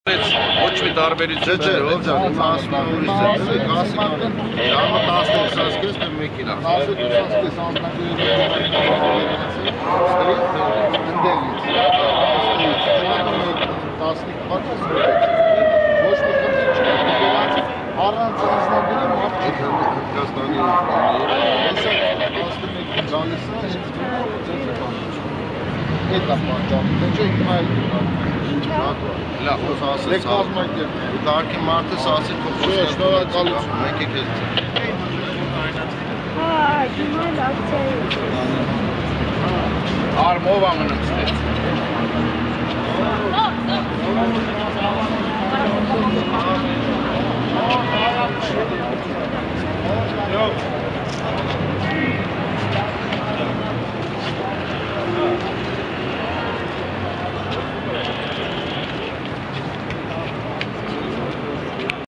Ոչ մի տարբերություն չէ, ողջան, իմ ասում եմ ուրիշ ձև, գասի կանեն, ժամը 12 ասկես դեմ մեկ իրան։ 12 ասկես առանց անձնագրի մարդ չի Հնդկաստանի գալիս է այդ է պատճառը, թե չէ հիմա էլ լավ, ասես կազմակերպ Կարգի մարդը ասի քո շնորհակալություն մեկ է քեզ հիմա լավ չէ։ Արմով անգնում ստեց։